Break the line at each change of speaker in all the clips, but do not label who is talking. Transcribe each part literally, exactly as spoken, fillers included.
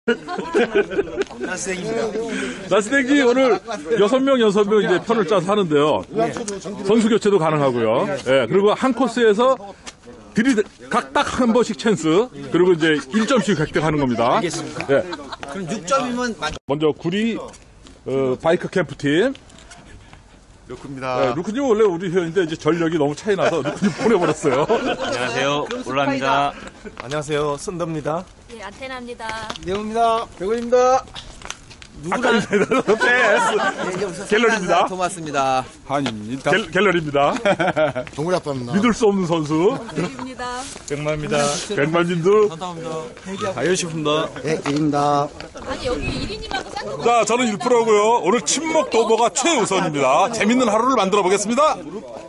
나스댕입니다. 나스댕이 오늘 여섯 명 여섯 명 이제 편을 짜서 하는데요. 선수 교체도 가능하고요. 예, 그리고 한 코스에서 들이 각 딱 한 번씩 찬스, 그리고 이제 일 점씩 획득하는 겁니다.
알겠습니다.
예.
그럼 육 점이면
먼저 구리 어, 바이크 캠프팀.
루크입니다.
네, 루크님 원래 우리 회원인데 이제 전력이 너무 차이 나서 루크님 보내버렸어요.
안녕하세요. 올라입니다.
안녕하세요. 순더입니다.
예, 안테나입니다.
네오입니다. 백원입니다.
누구나 갤러리입니다.
토마스입니다.
한입니다.
갤, 갤러리입니다.
동굴 아빠입니다.
믿을 수 없는 선수.
입니다.
백만입니다. 백만님도.
아이오시프입니다.
네, 일입니다.
아니 여기 일 인님하고 싼
자, 저는 일 퍼센트고요. 오늘 친목 도모가 최우선입니다. 재밌는 하루를 만들어 보겠습니다.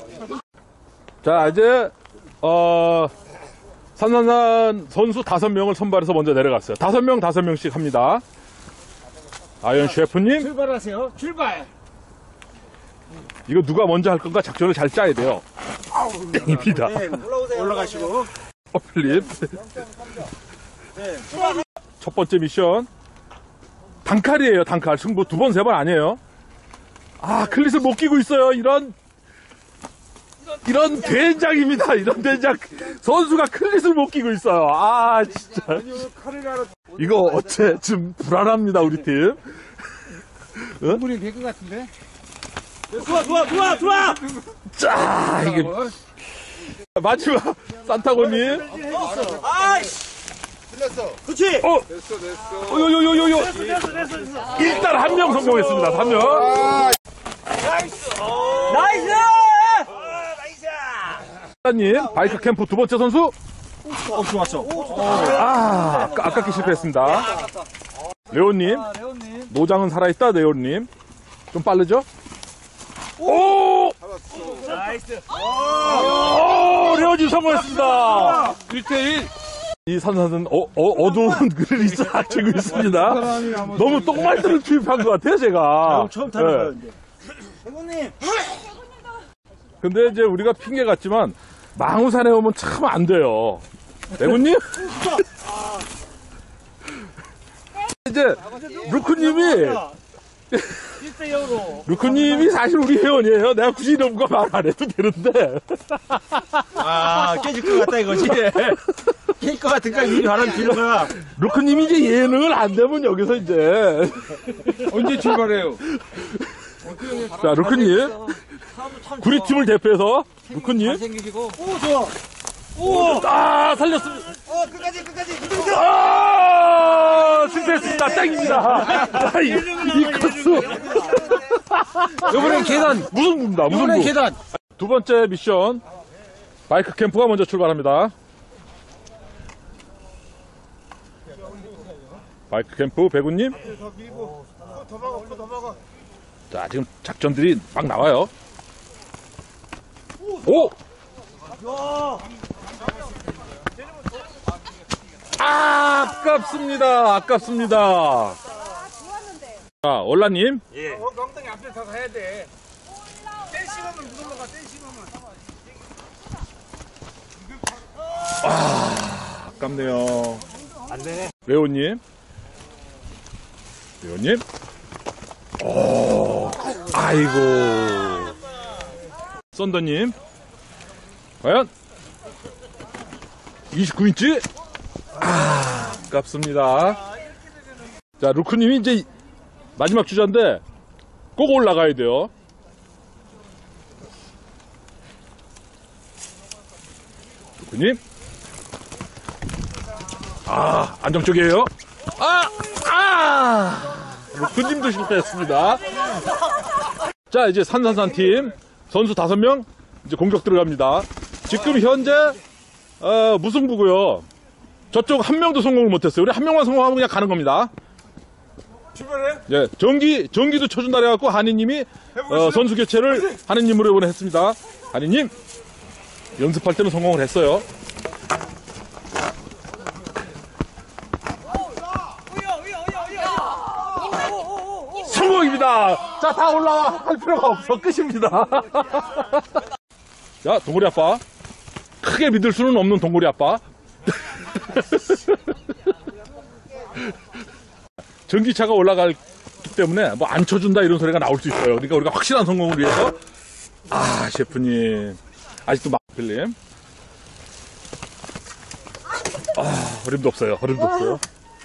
자, 이제 어 산산산 선수 다섯 명을 선발해서 먼저 내려갔어요. 다섯 명 다섯 명씩 합니다. 아이언 셰프님.
출발하세요. 출발.
이거 누가 먼저 할 건가 작전을 잘 짜야 돼요. 입니다.
네, 올라오세요. 올라가시고.
어, 필립. 첫 번째 미션. 단칼이에요, 단칼. 승부 두 번, 세 번 아니에요. 아, 클릿을 못 끼고 있어요. 이런, 이런 된장입니다. 이런 된장. 선수가 클릿을 못 끼고 있어요. 아, 진짜. 이거 어째 좀 불안합니다, 우리 팀.
물이 될 것 같은데? 좋아, 좋아, 좋아, 좋아!
자, 이게. 마지막, 산타고님.
아이씨!
틀렸어.
그렇지!
어!
됐어, 됐어.
어, 요, 요, 요, 요, 요. 일단 한 명 성공했습니다, 한 명.
나이스!
님 바이크 캠프 두 번째 선수.
어, 좋았어.
아, 아까, 아깝게 실패했습니다. 레오님. 노장은 살아있다, 레오님. 좀 빠르죠? 오!
나이스!
오! 레오님 성공했습니다. 일 대 일. 이 산산은 어, 어, 어두운 글을 시작하고 있습니다. 너무 똥말들을 투입한 것 같아요, 제가.
처음 타는 거예요,
네.
이제. 대구님!
근데 이제 우리가 핑계 같지만 망우산에 오면 참 안 돼요. 대구님? 이제 루크님이
일 대 영으로.
루크님이 사실 우리 회원이에요. 내가 굳이 이런 거 말 안 해도 되는데.
아, 깨질 것 같다, 이거지. 깰 것 같으니까 미리 바람 피는 거야.
루크님이 이제 예능을 안 되면 여기서 이제.
언제 출발해요?
자, 루크님. 구리팀을 대표해서 루크님.
잘생기시고. 오, 좋아. 오!
아, 살렸습니다.
어, 끝까지, 끝까지.
아, 실패했습니다. 땡입니다. 아, 이, 이 코스.
이번엔 계단.
무승부입니다.
이번엔
무승부.
계단.
두 번째 미션. 바이크 캠프가 먼저 출발합니다. 바이크 캠프 배구님. 자, 지금 작전들이 막 나와요. 오! 아, 아깝습니다. 아깝습니다. 자, 올라님.
예. 어, 엉덩이 앞에 더 가야 돼. 땡 씹으면 못 올라가, 땡 씹으면.
아, 아깝네요.
안 되네.
레오님. 레오님. 오, 아이고. 썬더님. 과연? 이십구 인치? 아, 아깝습니다. 자, 루크님이 이제 마지막 주자인데 꼭 올라가야 돼요. 루크님. 아, 안정적이에요. 아! 아! 루크님도 실패했습니다. 자, 이제 산산산 팀 선수 다섯 명 이제 공격 들어갑니다. 지금 현재 어, 무승부고요. 저쪽 한 명도 성공을 못했어요. 우리 한 명만 성공하면 그냥 가는 겁니다.
출발해?
예, 전기 전기도 쳐준다 그래갖고 한이님이 어, 선수 교체를 한이님으로 이번에 했습니다. 한이님 연습할 때는 성공을 했어요. 성공입니다. 자, 다 올라와 할 필요가 없어. 끝입니다. 자, 동구리 아빠. 크게 믿을 수는 없는 동구리 아빠. 전기차가 올라가기 때문에 뭐 안 쳐준다 이런 소리가 나올 수 있어요. 그러니까 우리가 확실한 성공을 위해서 아 셰프님 아직도 막 필름 아 어림도 없어요. 어림도 없어요.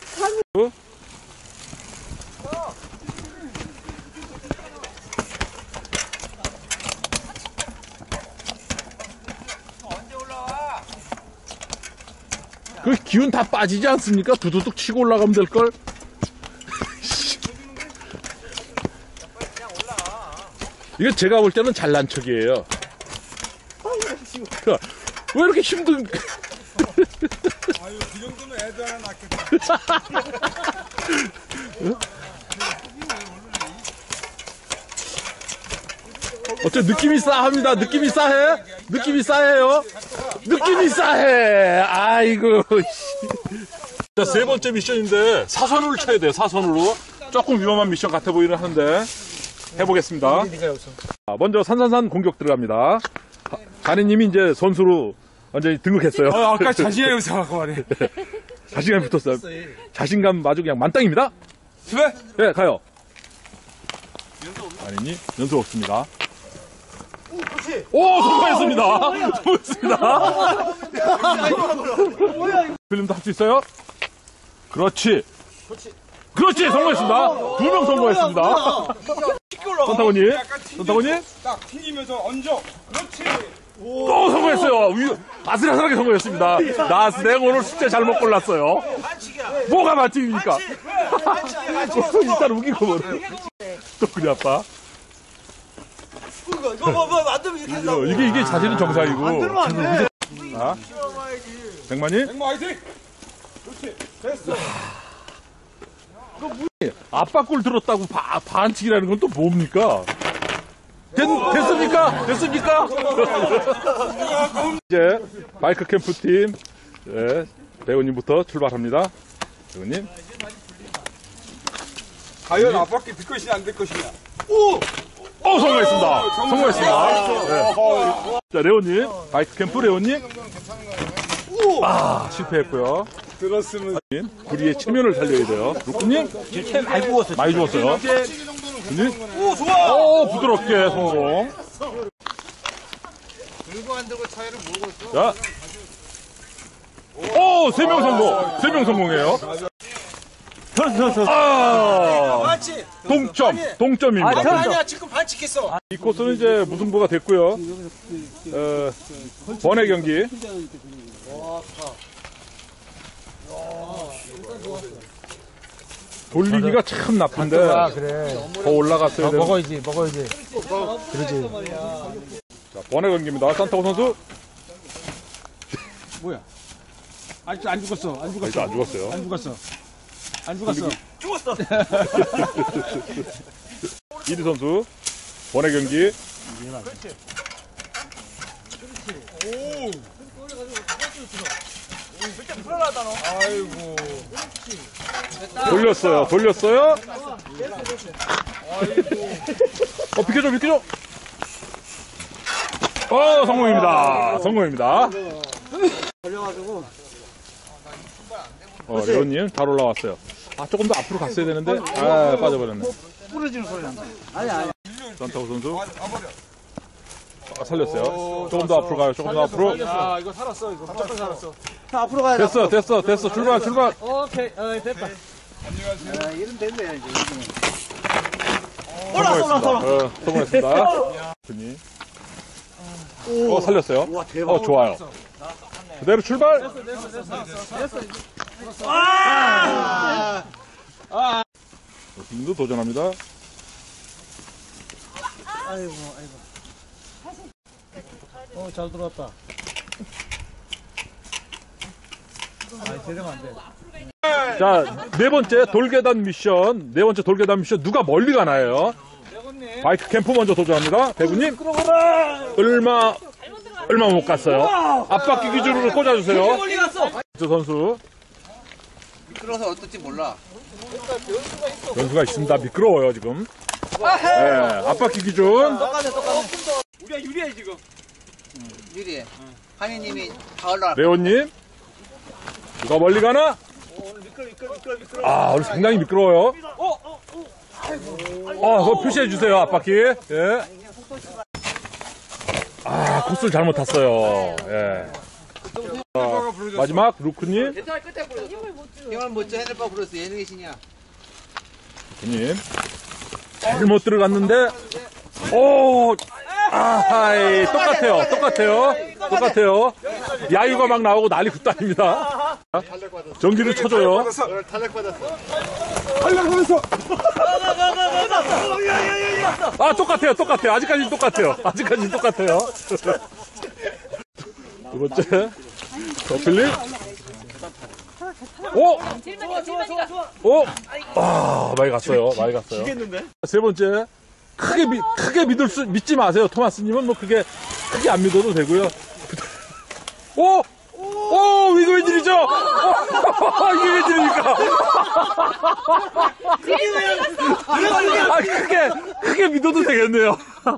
그 기운 다 빠지지 않습니까? 두두둑 치고 올라가면 될걸? 이거 제가 볼 때는 잘난 척이에요. 왜 이렇게 힘든.
아유, 그 정도면 애도 하나 낳겠다.
어째 느낌이 싸합니다. 느낌이 싸해? 느낌이 싸해요? 느낌이 싸해. 아이고. 자, 세 번째 미션인데 사선으로 쳐야 돼요. 사선으로. 조금 위험한 미션 같아 보이긴 하는데 해보겠습니다. 자, 먼저 산산산 공격 들어갑니다. 가니님이 이제 선수로 완전히 등극했어요.
아, 아까 자신의 의사가 말해.
자신감이 붙었어요. 자신감 아주 그냥 만땅입니다.
집에?
네, 가요. 아니니 연습 없습니다. 오, 성공했습니다. 성공했습니다. 필름도 할 수 있어요? 그렇지. 그렇지, 성공했습니다. 두 명 성공했습니다. 선타고님, 선타고님,
딱 튕기면서 얹어. 그렇지.
또 성공했어요. 위- 아슬아슬하게 성공했습니다. 나스댕 오늘 숙제 잘못 골랐어요. 뭐가 반칙입니까? 일단 우기고 뭐래. 또 그리 아빠.
이거 뭐, 뭐, 안 되면 이렇게 한다고.
이게, 이게 자세는 정상이고. 자, 백만님.
백모 화이팅! 그렇지. 됐어.
아빠 꼴 들었다고 바, 반칙이라는 건 또 뭡니까? 됐, 됐습니까? 됐습니까? 이제 바이크 캠프팀 네, 배우님부터 출발합니다. 배우님.
과연 앞바퀴 들 것이냐, 안 될 것이냐.
오! 어, 성공했습니다. 성공했습니다. 네. 자, 레오님. 바이크 캠프 레오님. 아, 실패했고요.
들었으면.
구리의 체면을 살려야 돼요. 루크님.
쟤 많이 구웠어.
많이 죽었어요. 님.
오, 좋아.
오, 부드럽게 성공.
들고 안 들고 차이를 모르고 있어.
자. 오, 세 명 성공. 세 명 성공해요. 아,
반칙.
동점. 동점입니다.
아니, 아니야. 지금 반칙했어.
이 코스는 이제 무승부가 됐고요. 어, 번외 경기. 돌리기가 참 나쁜데 더 올라갔어야 되는.
먹어야지, 먹어야지. 그러지.
자, 번외 경기입니다. 산타고 선수.
뭐야? 아직도 안 죽었어. 안
아직도
죽었어.
안 죽었어요.
안 죽었어. 안 죽었어.
죽었어.
이리 선수. 번외 경기.
아이고.
돌렸어요. 돌렸어요. 어, 비켜줘, 비켜줘. 어, 성공입니다. 성공입니다. 어, 레온님 잘 올라왔어요. 아, 조금 더 앞으로 갔어야 되는데, 아, 빠져버렸네.
부러지는 소리 난다. 아니, 아니.
산타고 선수. 아, 살렸어요. 조금 더 앞으로 가요. 조금 더 앞으로.
아, 이거 살았어. 이거 무조건 살았어.
앞으로 가야 돼.
됐어, 됐어, 됐어. 출발, 출발.
오케이, 어, 됐다.
안녕하세요.
아, 이름 됐네, 이제.
성공했습니다. 어, 성공했습니다. 분이. 어, 살렸어요.
와, 대박.
어, 좋아요. 그대로 출발.
아!
지금도 도전합니다.
아이고, 아이고. 어, 잘 들어왔다. 아, 제대로 안 돼.
자, 네 번째 돌계단 미션. 네 번째 돌계단 미션. 누가 멀리 가나요? 바이크 캠프 먼저 도전합니다. 배구님. 얼마, 얼마 못 갔어요. 앞바퀴 기준으로 꽂아주세요.
멀리 갔어.
저 선수.
미끄러서 어떨지 몰라.
연수가 있습니다. 미끄러워요, 지금. 네, 앞바퀴 기준.
똑같네, 똑같네.
우리가 유리해, 지금.
유리해. 한이님이 다 올라.
레온님. 누가 멀리 가나? 아, 오늘 상당히 미끄러워요. 아, 그거 표시해 주세요, 앞바퀴. 예. 아, 코스를 잘못 탔어요. 예. 아, 마지막, 루크님.
힘을 못 줘. 해낼바 불렀어. 예능의 신이야.
루크님. 잘못 들어갔는데, 오! 아하이, 똑같아요, 똑같아요. 똑같아요. 야유가 막 나오고 난리 굿단입니다. 전기를 쳐줘요. 아, 똑같아요, 똑같아요. 아직까지는 똑같아요. 아직까지는 똑같아요. 두 번째. 더필립. 오!
질문이가 질문이가.
오! 아, 많이 갔어요. 많이 갔어요. 세 번째. 크게 미, 크게 믿을 수, 믿지 마세요. 토마스님은 뭐 크게, 크게 안 믿어도 되고요. 오! 오! 이거 웬일이죠? 이게 웬일입니까? 아, 크게, 크게 믿어도 되겠네요.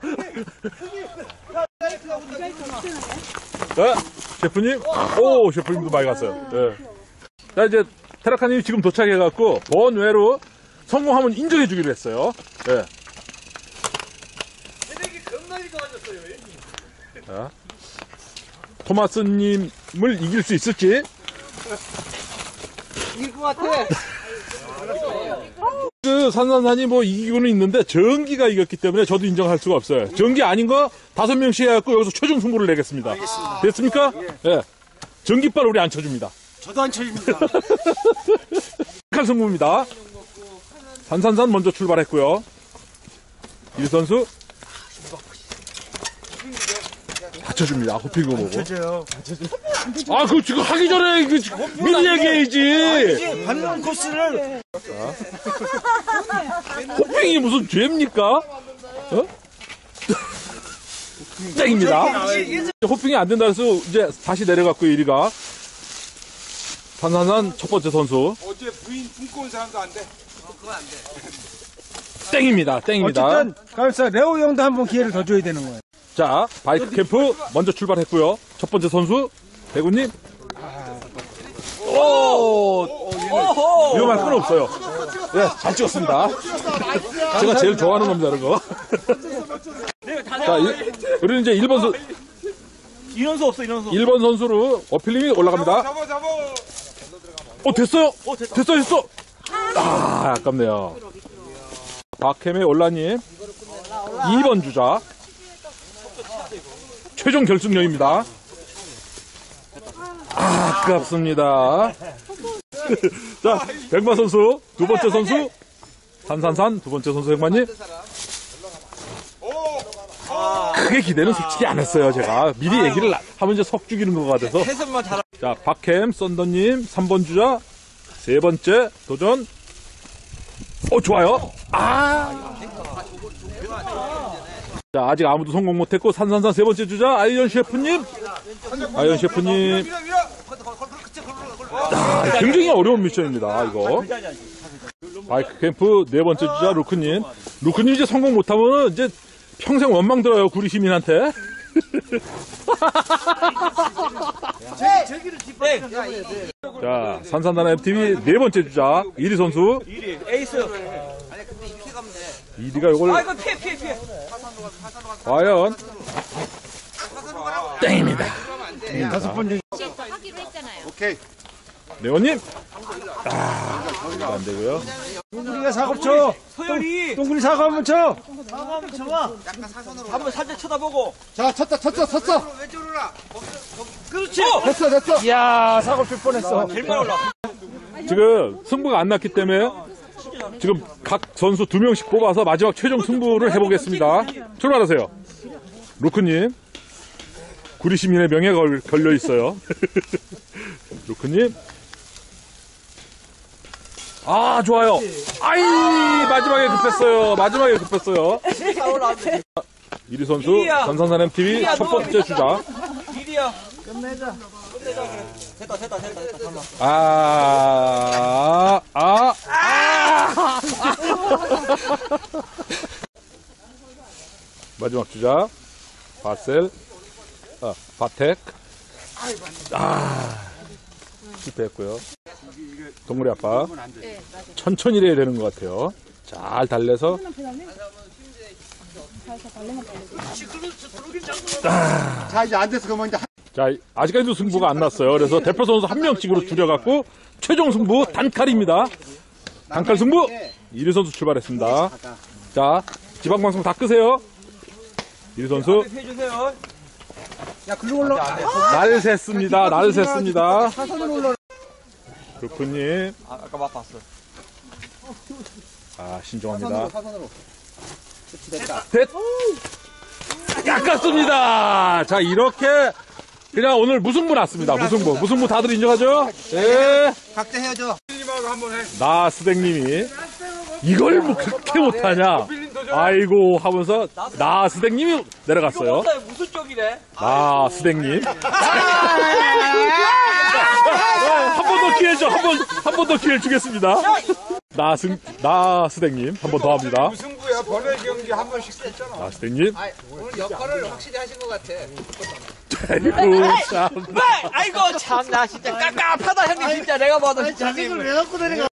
네, 셰프님. 오, 셰프님도 많이 갔어요. 네. 자, 이제, 테라카님이 지금 도착해갖고, 번외로 성공하면 인정해주기로 했어요. 네. 자, 토마스님을 이길 수 있을지.
이길 것 같아.
그 산산산이 뭐 이기고는 있는데 전기가 이겼기 때문에 저도 인정할 수가 없어요. 전기 아닌 거 다섯 명씩 해갖고 여기서 최종 승부를 내겠습니다. 알겠습니다. 됐습니까? 예. 네. 전기빨 우리 안 쳐줍니다.
저도 안 쳐집니다.
착한 승부입니다. 산산산 먼저 출발했고요. 일 선수 받쳐줍니다. 호핑거 보고.
쳐줘요.
아, 그거 지금 하기 전에 이거 미리 얘기해야지.
받는 코스를.
호핑이 무슨 죄입니까? 어? 땡입니다. 호핑이 안 된다 해서 이제 다시 내려갔고 일 위가 산산산 첫 번째 선수.
어제 부인 품고 온 사람도 안 돼.
땡입니다. 땡입니다.
어쨌든 가면서 레오 형도 한번 기회를 더 줘야 되는 거예요.
자, 바이크 캠프 먼저 출발했고요. 첫 번째 선수 배구님. 오, 위험할 건 없어요. 네, 잘 찍었습니다. 제가 제일 좋아하는 겁니다, 이런 거. 자, 이, 우리는 이제 일 번 선
인원수 없어, 인원수.
일 번 선수로 어필님이 올라갑니다.
잡아 잡아.
어, 됐어요? 됐어, 됐어. 아, 아깝네요. 박혜매 올라님. 이 번 주자. 최종 결승전입니다. 아, 아깝습니다. 자, 백마 선수, 두 번째 선수. 산산산, 두 번째 선수 백마님. 크게 기대는 솔직히 안 했어요, 제가. 미리 얘기를 하면 이제 석 죽이는 것 같아서. 자, 박햄, 썬더님, 삼 번 주자. 세 번째 도전. 어, 좋아요. 아. 자, 아직 아무도 성공 못했고, 산산산 세 번째 주자, 아이언 셰프님. 아이언 셰프님. 아, 굉장히 어려운 미션입니다, 이거. 바이크 캠프 네 번째 주자, 루크님. 루크님 이제 성공 못하면 이제 평생 원망 들어요, 구리 시민한테. 자, 산산단 엠티비 네 번째 주자, 일 위 선수.
에이스.
이 위가 요걸.
이거 피해, 피해, 피해.
과연. 땡입니다.
다섯 번 중.
하기로 했잖아요.
레오님. 아, 이거 안 되고요.
동굴이가 사고 쳐. 서열이. 동굴이 사고 한번 쳐. 사고 한번 쳐봐. 한번 살짝 쳐다보고.
자, 쳤다, 쳤어, 쳤어.
왼쪽으로 라.
그렇지.
됐어, 됐어.
이야, 사고 칠 뻔했어. 제일 많이 올라.
지금 승부가 안 났기 때문에 지금 각 선수 두 명씩 뽑아서 마지막 최종 승부를 해보겠습니다. 출발하세요. 루크님. 구리 시민의 명예가 걸려 있어요. 루크님. 아, 좋아요. 아이, 마지막에 급했어요. 마지막에 급했어요. 일 위 선수, 전산산 엠티비 첫 번째 주자.
일이야. 끝내자. 끝내자, 그래. 됐다, 됐다, 됐다, 됐다. 잠깐만.
아, 아, 아! 마지막 주자, 바셀, 아, 바텍. 아, 실패했고요. 동물이 아빠.
네, 맞아요.
천천히 해야 되는 것 같아요. 잘 달래서.
자, 이제 앉아서 그러면 이제.
자, 아직까지도 승부가 안 났어요. 그래서 대표 선수 한 명씩으로 줄여갖고 최종 승부 단칼입니다. 단칼 승부. 이리 선수 출발했습니다. 자, 지방방송 다 끄세요. 이리 선수.
해주세요.
야, 글로 올라.
날 샜습니다. 날 샜습니다.
사선으로 올라.
루크님.
아, 아까 맛봤어.
아, 신중합니다.
사선으로. 됐다.
됐! 깎았습니다! 자, 이렇게, 그냥 오늘 무승부 났습니다. 무승부. 무승부 다들 인정하죠? 네.
각자 헤어져.
님하고 한번 해.
나스댕님이, 이걸 뭐 그렇게 못하냐? 아이고, 하면서, 나스댕님이 내려갔어요.
이거 무슨 쪽이래?
나스댕님. 한 번 더 기회 줘. 한 번, 한 번 더 기회를 주겠습니다. 나스, 나스댕님. 한 번 더 합니다.
무슨 부야? 번외 경기 한 번씩 했잖아.
나스댕님.
아, 오늘 역할을 확실히 하신 것 같아.
아이고, 참.
아이고, 참나, 진짜 깝깝하다, 형님. 진짜 내가 봐도 진짜.
왜 갖고 내려가?